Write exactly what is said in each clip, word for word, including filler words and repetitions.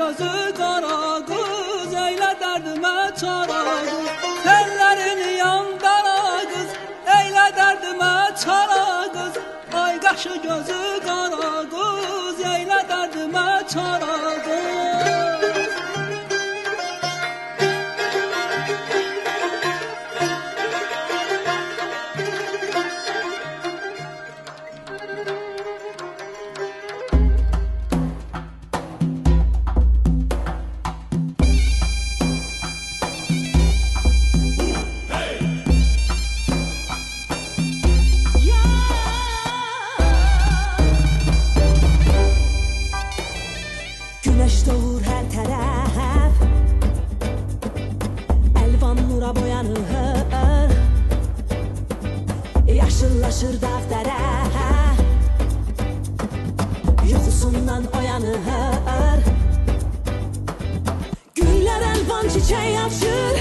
gözü qara qız, eylə dərdimə çara qız. Tellərin yandara qız, eylə dərdimə çara qız. Ay qaşı gözü qara qız, eylə dərdimə çara qız. Güneş doğur her taraf, elvan nura boyanır, yaşıllaşır dağ tərəf, yuxusundan oyanır. Güller elvan çiçeği açır,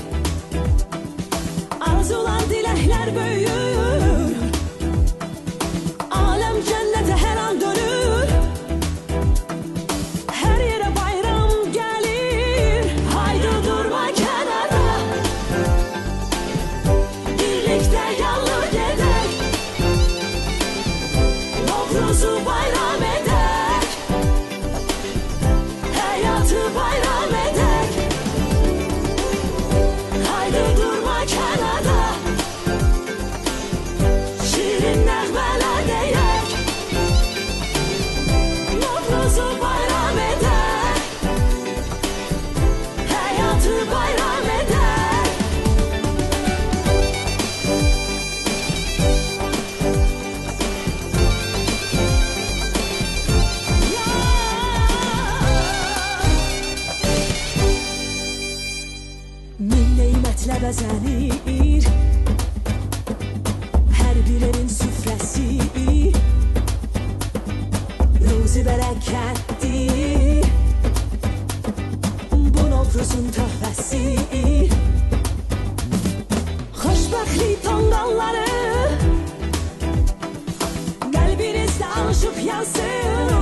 arzular dilekler büyür. Alem cennete her an dönür, her yere bayram gelir. Haydi durma kenara, birlikte yallah gedek, Novruzu bayram edek, hayatı bayram edek. Haydi durma kenara, şirin nəğmələr deyək, Novruzu bayram edək, hayatı bayram edək. Min neymətlə bəzənir hər bir evin süfrəsi, ruzi bərəkətdir bu Novruzun töhfəsi. Xoşbəxtlik tonqalları qəlbinizdə aşıb yansın.